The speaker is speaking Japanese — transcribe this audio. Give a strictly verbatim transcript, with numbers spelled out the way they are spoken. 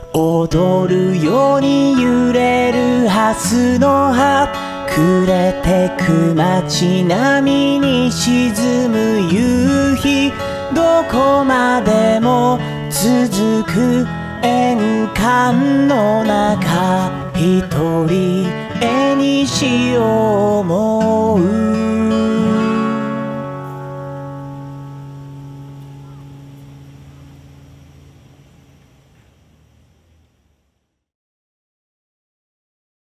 踊るように揺れるハスの葉、暮れてく街並みに沈む夕日、どこまでも続く円環の中、一人絵にしよう思う。